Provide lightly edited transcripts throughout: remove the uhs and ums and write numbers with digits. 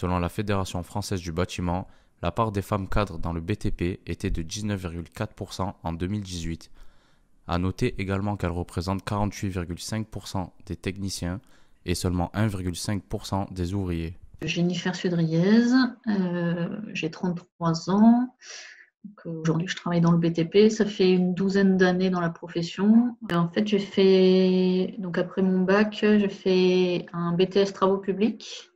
Selon la Fédération française du bâtiment, la part des femmes cadres dans le BTP était de 19,4% en 2018. À noter également qu'elles représentent 48,5% des techniciens et seulement 1,5% des ouvriers. Jennifer Sudriez, j'ai 33 ans. Aujourd'hui, je travaille dans le BTP. Ça fait une douzaine d'années dans la profession. En fait, donc après mon bac, j'ai fait un BTS Travaux publics.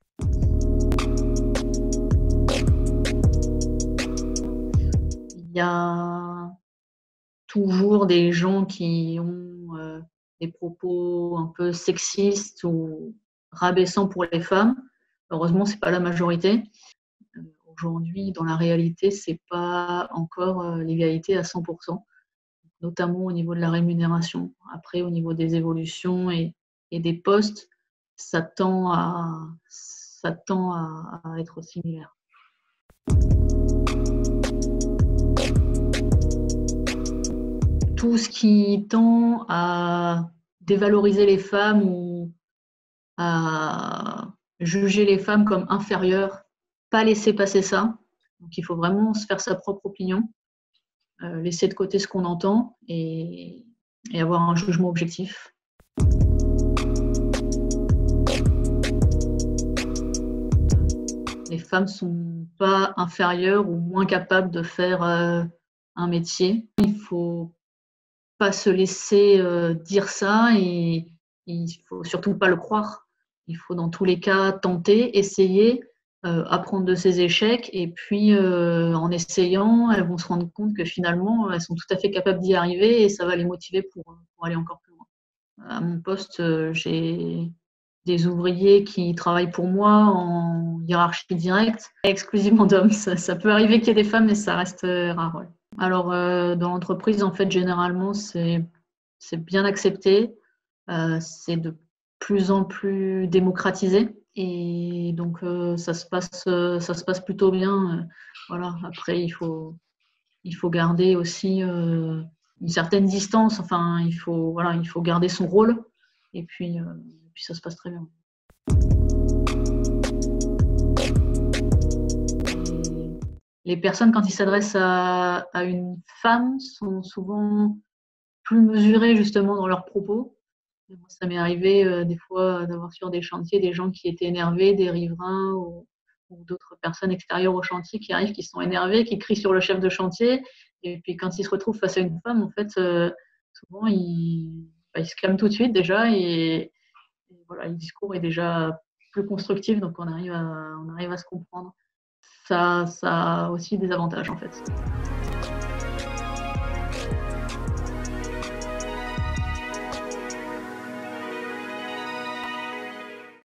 Il y a toujours des gens qui ont des propos un peu sexistes ou rabaissants pour les femmes. Heureusement, ce n'est pas la majorité. Aujourd'hui, dans la réalité, ce n'est pas encore l'égalité à 100%, notamment au niveau de la rémunération. Après, au niveau des évolutions et des postes, ça tend à être similaire. Tout ce qui tend à dévaloriser les femmes ou à juger les femmes comme inférieures, pas laisser passer ça. Donc, il faut vraiment se faire sa propre opinion, laisser de côté ce qu'on entend et avoir un jugement objectif. Les femmes ne sont pas inférieures ou moins capables de faire un métier. Il ne faut pas se laisser dire ça et il ne faut surtout pas le croire. Il faut dans tous les cas tenter, essayer, apprendre de ses échecs et puis en essayant, elles vont se rendre compte que finalement, elles sont tout à fait capables d'y arriver et ça va les motiver pour aller encore plus loin. À mon poste, j'ai des ouvriers qui travaillent pour moi en hiérarchie directe, exclusivement d'hommes. Ça peut arriver qu'il y ait des femmes, mais ça reste rare. Ouais. Alors, dans l'entreprise, en fait, généralement, c'est bien accepté. C'est de plus en plus démocratisé. Et donc, ça se passe plutôt bien. Voilà. Après, il faut garder aussi une certaine distance. Enfin, il faut garder son rôle. Et puis ça se passe très bien. Les personnes, quand ils s'adressent à une femme, sont souvent plus mesurées justement dans leurs propos. Et moi, ça m'est arrivé des fois d'avoir sur des chantiers des gens qui étaient énervés, des riverains ou d'autres personnes extérieures au chantier qui arrivent, qui sont énervés, qui crient sur le chef de chantier. Et puis quand ils se retrouvent face à une femme, en fait, souvent, ils se calment tout de suite déjà et voilà, le discours est déjà plus constructif, donc on arrive à se comprendre. Ça a aussi des avantages en fait.